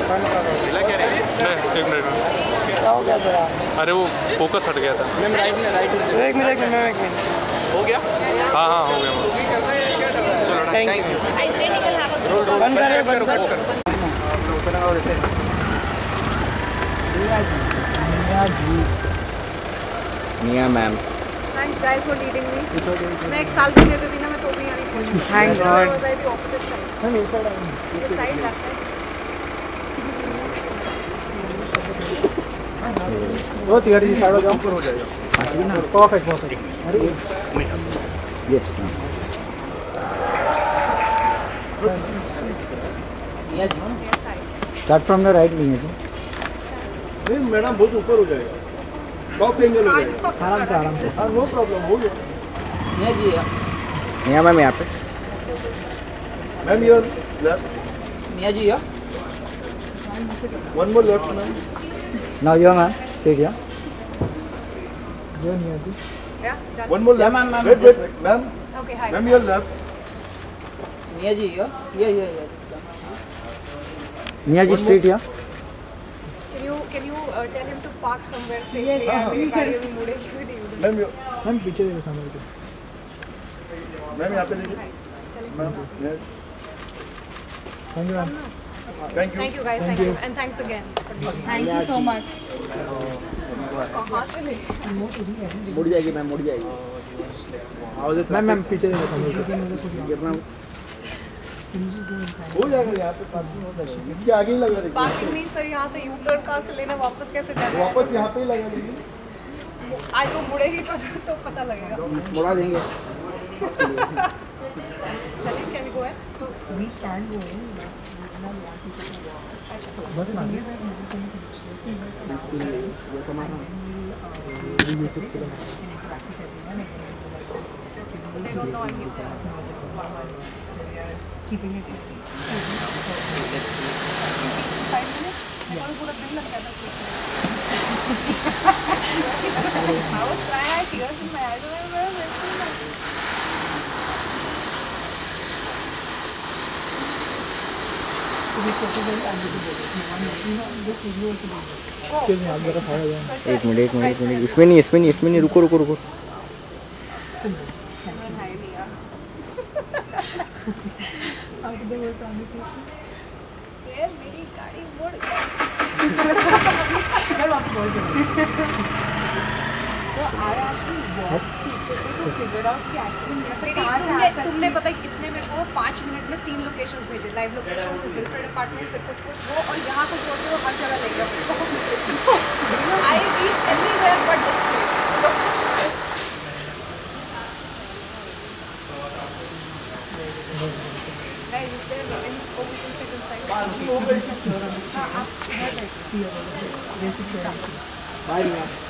मिला क्या रे? नहीं, एक मिनट क्या हो गया तेरा? अरे वो फोकस हट गया था। मैम राइट में एक मिनट मैम, एक मिनट। हो गया? हाँ हाँ हो गया। तू भी करना है क्या डर रहा है? Thank you. बंद कर बंद कर। Mia ma'am. Thanks guys for leading me. मैं 1 साल भी लेती थी ना, मैं तो भी यहाँ नहीं पहुँची। Thank God. I was at the opposite side. Which side? That side. बहुत यार ये साइड हो जाओ। ऊपर हो जाएगा। Perfect perfect. Yes Yes, side. Start from the right wing है। नहीं मैडम बहुत ऊपर हो जाएगा। टॉप एंगल हो जाएगा। आराम से आराम से। हाँ नो प्रॉब्लम हो गया। मिया मैम यहाँ पे। Ma'am your left. Nia ji या। One more left ma'am. Now you ma'am straight या। जो Nia ji. Yeah, done. One more left. Wait wait ma'am. Okay, hi. Ma'am your left. Nia ji या। ये निया जी स्ट्रेट या। Can you tell him to park somewhere safely? मेरी गाड़ी अभी मुड़ेगी भी नहीं उधर। मैम योर मैम पीछे देखो सामने देखो। मैम यहाँ पे देखिए। Ma'am thank you ma'am. Thank you. Thank you guys, thank you, and thanks again. Thank you so much. कहाँ से ले? मुड़ जाएगी मैम, मुड़ जाएगी। मैम पीछे देखो सामने देखो। हो जाएगा यहाँ पे पार्किंग हो जाएगा। इसके आगे ही लगा देखिए। पार्किंग नहीं सर, यहाँ से U-turn कहाँ से लेना, वापस कैसे जाना? वापस यहाँ पे ही लगा दीजिए। आज वो मुड़ेगी तो पता लगेगा। मुड़ा देंगे। चलिए, can we go ahead? So we can go in. बस ना। So they don't know I'm here. Keeping it distinct. 5 minutes? और पूरा दिन लग जाता है। I was crying, I had tears in my eyes. एक मिनट इसमें नहीं रुको Hi, Ria. यार मेरी गाड़ी मुड़ गई। So I actually walked पीछे से to figure out कि actually मेरे को कहाँ से आ सकती तुमने पता है किसने मेरे को 5 मिनट में 3 लोकेशंस भेजे, लाइव लोकेशन, फिर फिल्टर डिपार्टमेंट, फिर कुछ वो, और यहाँ को छोड़ के वो हर जगह ले गया। I reached everywhere but this place. Guys, is there any scope we can sit inside? Then sit here.